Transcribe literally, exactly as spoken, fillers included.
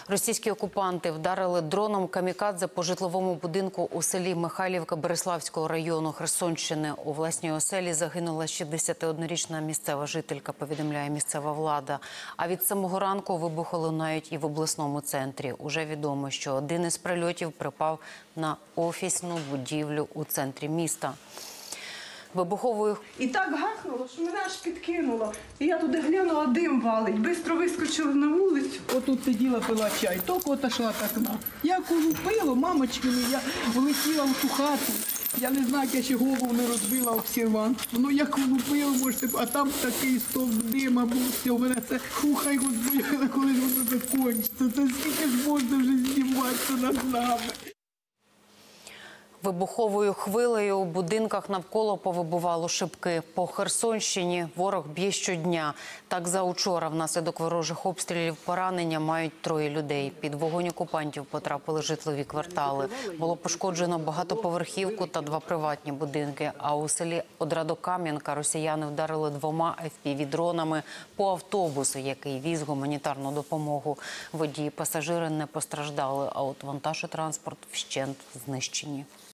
Російські окупанти вдарили дроном камікадзе по житловому будинку у селі Михайлівка Береславського району Херсонщини. У власній оселі загинула шістдесятиоднорічна місцева жителька, повідомляє місцева влада. А від самого ранку вибухи лунають і в обласному центрі. Уже відомо, що один із прильотів припав на офісну будівлю у центрі міста. Вибуховою... І так гахнуло, що мене аж підкинуло. І я туди глянула, дим валить. Бистро вискочила на вулицю. Отут сиділа, пила чай, тільки отошла так на. Я коли пила, мамочки, я влетіла в ту хату. Я не знаю, як я ще голову не розбила об сервант. Ну, як влупила, можете, а там такий стовп дима був. Все, мене це хухай, господи, коли ж воно закінчиться. Це скільки ж можна вже зніматися над нами. Вибуховою хвилею у будинках навколо повибувало шибки. По Херсонщині ворог б'є щодня. Так, за учора внаслідок ворожих обстрілів поранення мають троє людей. Під вогонь окупантів потрапили житлові квартали. Було пошкоджено багатоповерхівку та два приватні будинки. А у селі Одрадокам'янка росіяни вдарили двома еф пі ві-дронами по автобусу, який віз гуманітарну допомогу. Водії, пасажири не постраждали, а от вантаж і транспорт вщент знищені.